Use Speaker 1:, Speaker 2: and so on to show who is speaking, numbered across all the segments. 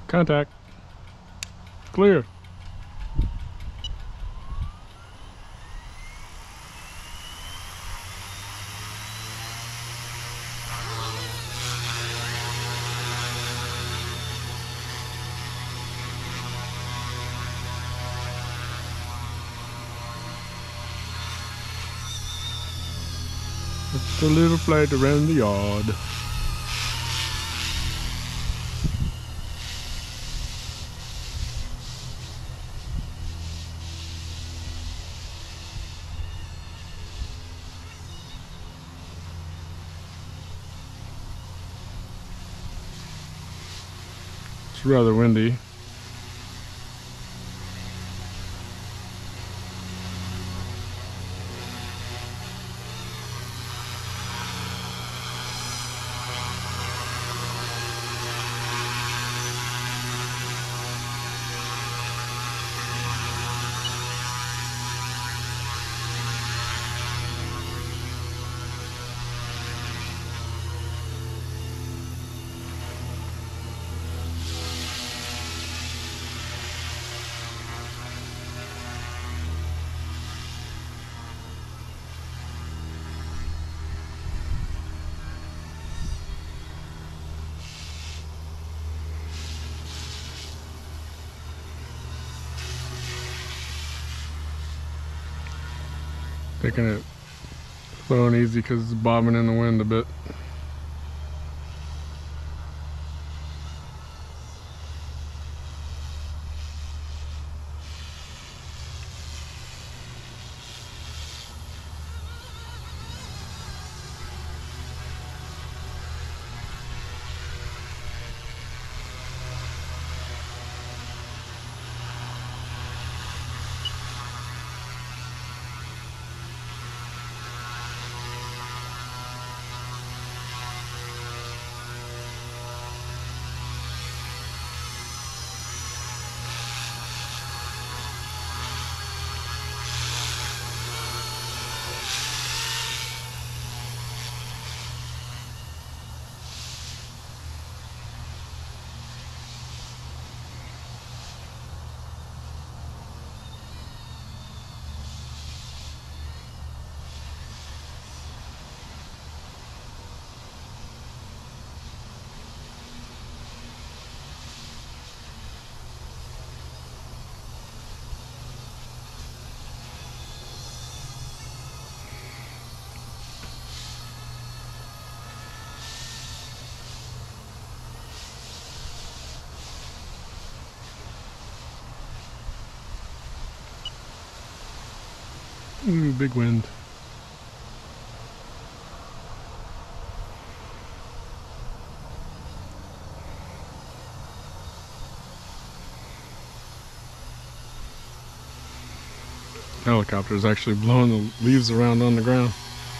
Speaker 1: Contact. Clear. It's a little flight around the yard. It's rather windy. Taking it slow and easy because it's bobbing in the wind a bit. Ooh, big wind. Helicopter is actually blowing the leaves around on the ground.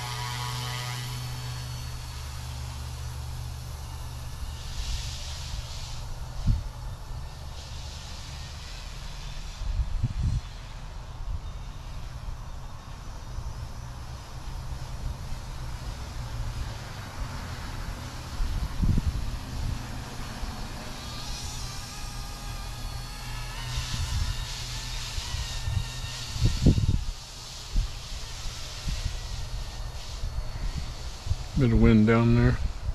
Speaker 1: Bit of wind down there.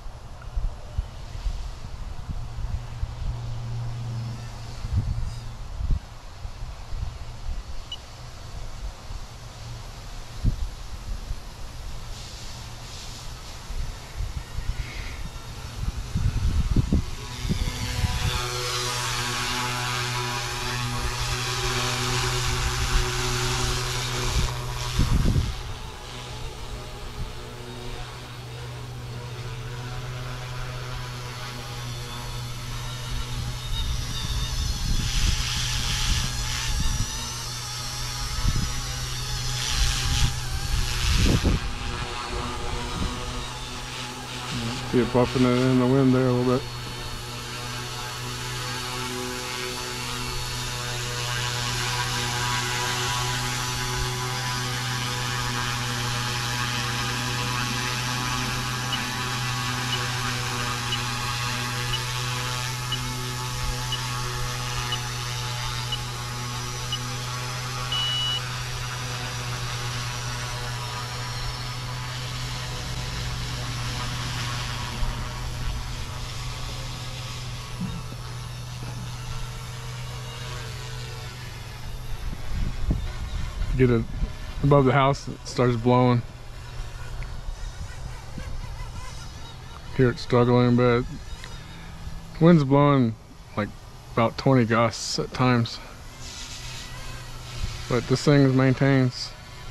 Speaker 1: See it buffing it in the wind there a little bit. get it above the house, it starts blowing. Hear it struggling, but wind's blowing like about 20 gusts at times. But this thing maintains.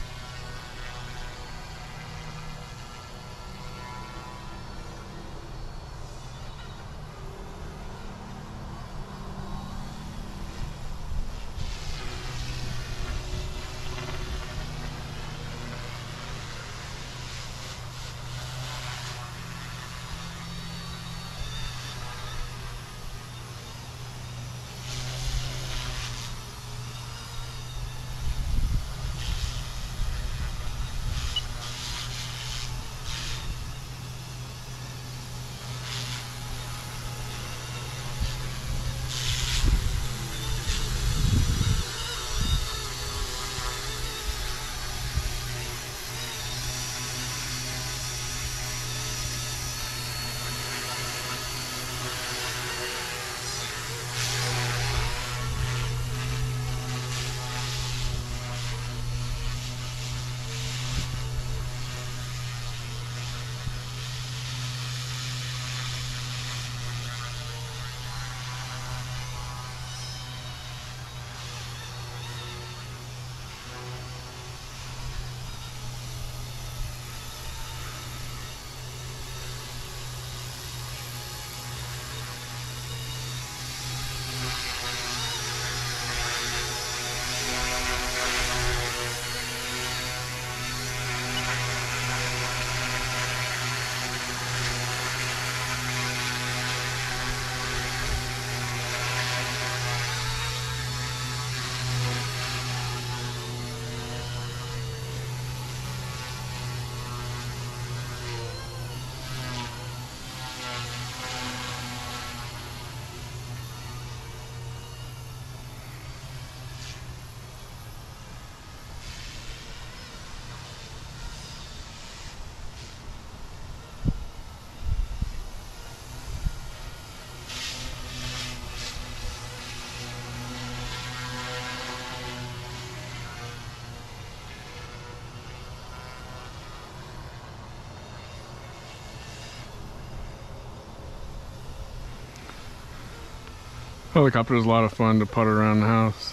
Speaker 1: Helicopter is a lot of fun to putt around the house.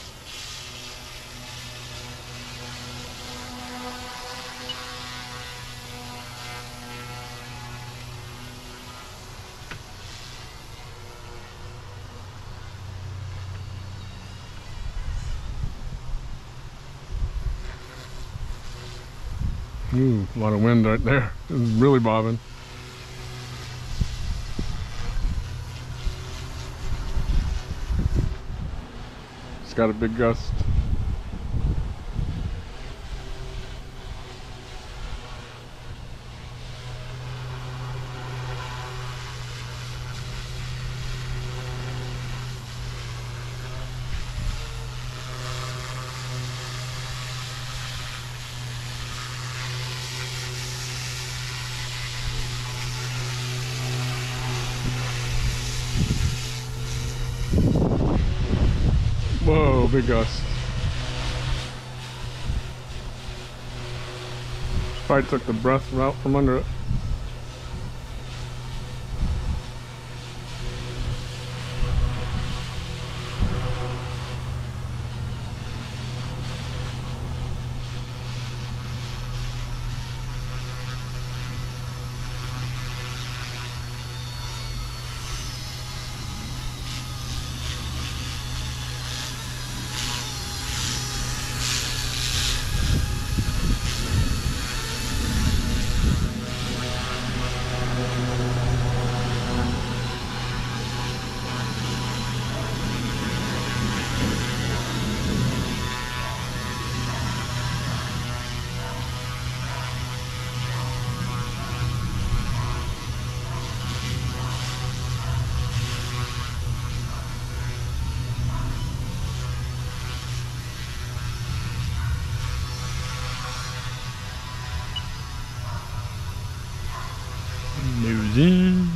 Speaker 1: Ooh, a lot of wind right there. It's really bobbing. It's got a big gust. Whoa, big gust. Probably took the breath out from under it. Nosy.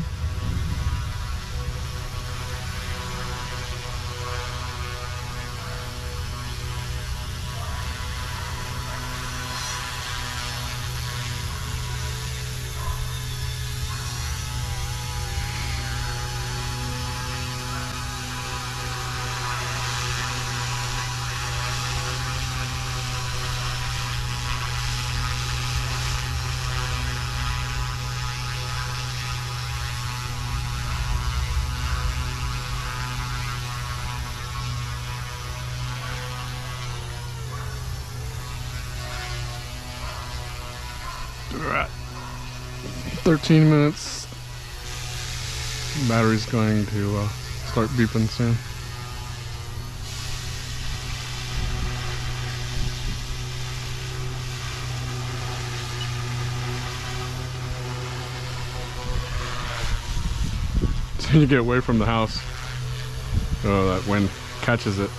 Speaker 1: We're at 13 minutes. Battery's going to start beeping soon. So you get away from the house, oh, that wind catches it.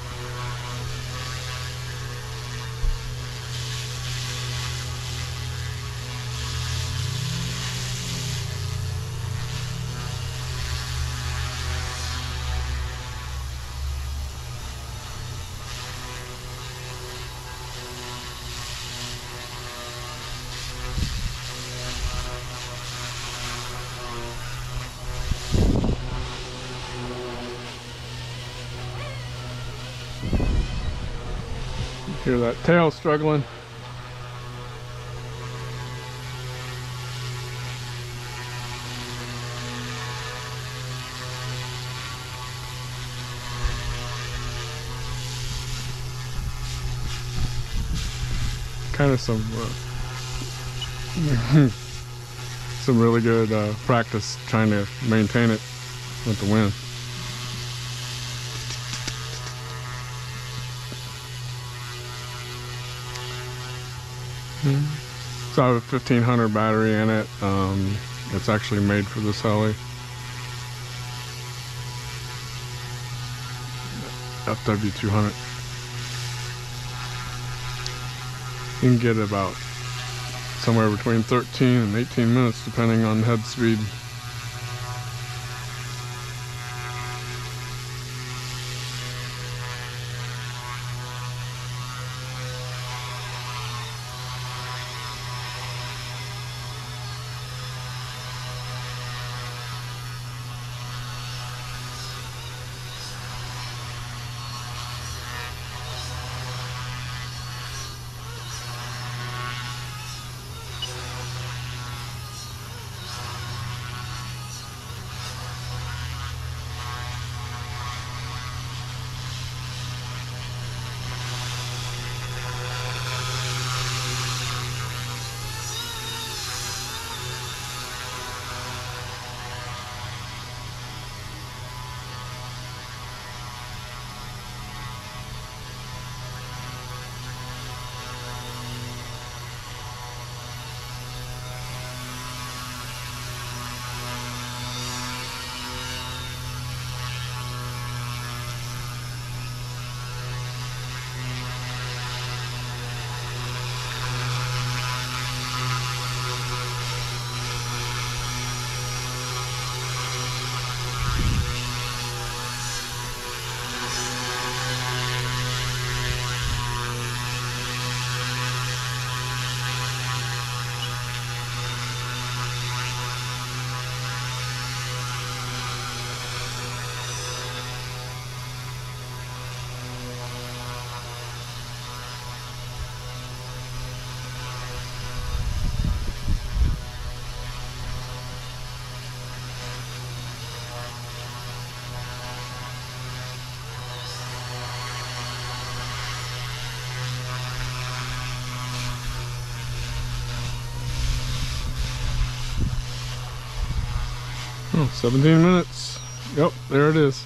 Speaker 1: Hear that tail struggling. Kind of some really good practice trying to maintain it with the wind. So I have a 1500 battery in it. It's actually made for this heli. FW200. You can get about somewhere between 13 and 18 minutes depending on head speed. Oh, 17 minutes. Yep, there it is.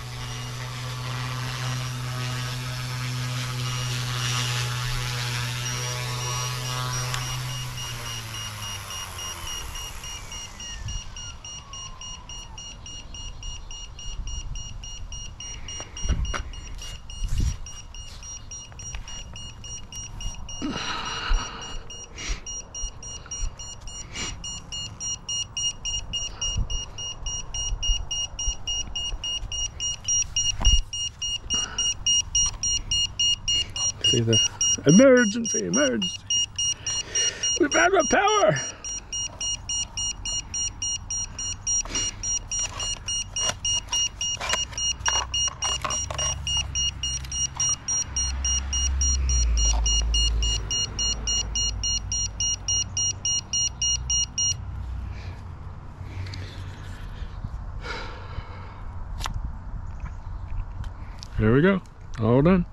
Speaker 1: See the emergency, emergency. We've had the power. There we go. All done.